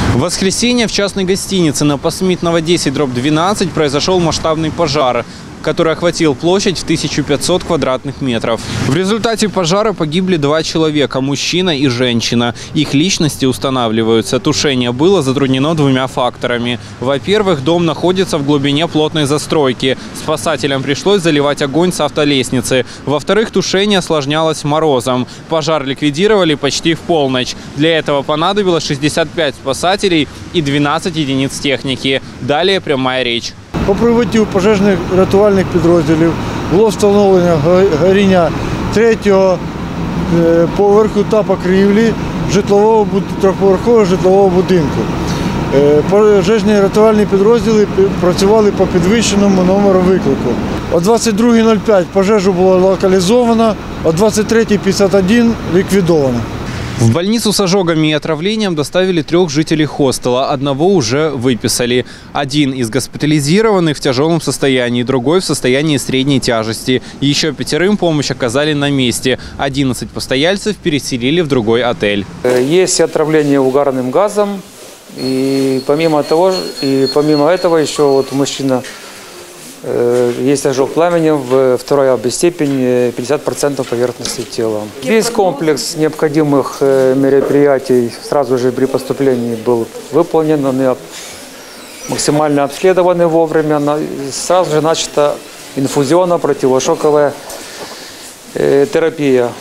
В воскресенье в частной гостинице на Посмитного 10/12 произошел масштабный пожар, который охватил площадь в 1500 квадратных метров. В результате пожара погибли 2 человека – мужчина и женщина. Их личности устанавливаются. Тушение было затруднено 2 факторами. Во-первых, дом находится в глубине плотной застройки. Спасателям пришлось заливать огонь с автолестницы. Во-вторых, тушение осложнялось морозом. Пожар ликвидировали почти в полночь. Для этого понадобилось 65 спасателей и 12 единиц техники. Далее прямая речь. По прибуттю пожежних рятувальних підрозділів було встановлено горіння 3-го поверху та покрівлі трьохповерхового житлового будинку. Пожежні рятувальні підрозділи працювали по підвищеному номеру виклику. О 22:05 пожежу було локалізовано, о 23:51 ліквідовано. В больницу с ожогами и отравлением доставили 3 жителей хостела. Одного уже выписали. Один из госпитализированных в тяжелом состоянии, другой в состоянии средней тяжести. Еще 5 помощь оказали на месте. 11 постояльцев переселили в другой отель. Есть отравление угарным газом. И помимо этого еще вот мужчина есть ожог пламенем в 2-й степени, 50% поверхности тела. Весь комплекс необходимых мероприятий сразу же при поступлении был выполнен. Они максимально обследованы вовремя. Сразу же начата инфузионно-противошоковая терапия.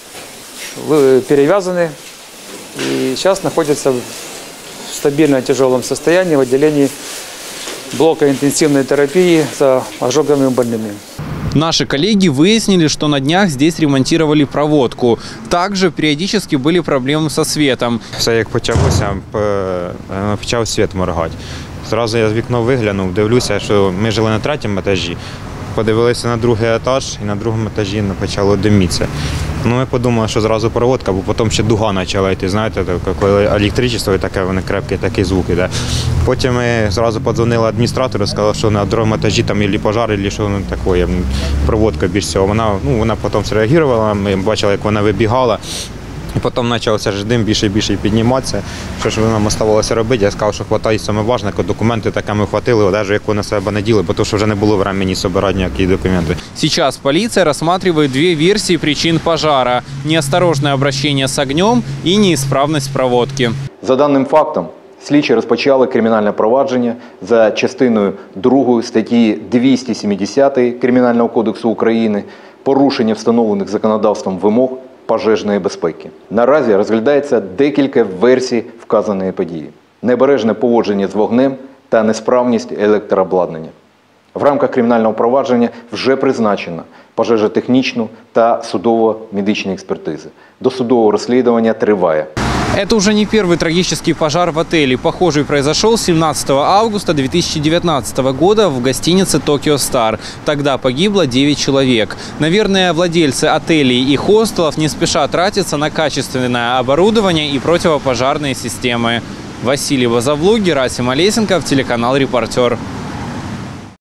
Перевязаны и сейчас находятся в стабильно тяжелом состоянии в отделении блока интенсивной терапии за ожогами больными. Наши коллеги выяснили, что на днях здесь ремонтировали проводку. Также периодически были проблемы со светом. Все як почалося, почав світ моргати. Зразу я з вікна виглянув, дивлюся, що ми жили на 3-му етажі. Подивилися на 2-й етаж і на 2-му етажі почало димитися. Ми подумали, що зразу проводка, бо потім ще дуга почала йти, знаєте, коли електричество і таке, вони крепкі, такий звук іде. Потім ми зразу подзвонили адміністратору, сказали, що на 2-му етажі там і пожар, і що таке, проводка більш всього. Вона потім зреагувала, ми бачили, як вона вибігала. І потім почався ж дим більше і більше підніматися. Що ж нам залишилося робити? Я сказав, що хватає саме важливо, документи таке ми хватили, одежу, яку на себе не діли, бо то, що вже не було времени збирати ніякі документи. Сейчас полиция рассматривает 2 версии причин пожара – неосторожное обращение с огнем и неисправность проводки. За даним фактом, слідчі розпочали кримінальне провадження за частиною 2 статті 270 Кримінального кодексу України «Порушення встановлених законодавством вимог пожежної безпеки». Наразі розглядається декілька версій вказаної події. Необережне поводження з вогнем та несправність електрообладнання. В рамках кримінального провадження вже призначено пожежотехнічну та судово-медичні експертизи. Досудове розслідування триває. Это уже не первый трагический пожар в отеле. Похожий произошел 17 августа 2019 года в гостинице «Токио Стар». Тогда погибло 9 человек. Наверное, владельцы отелей и хостелов не спешат тратиться на качественное оборудование и противопожарные системы. Василий Базовлук, Герасим Олесенков, телеканал «Репортер».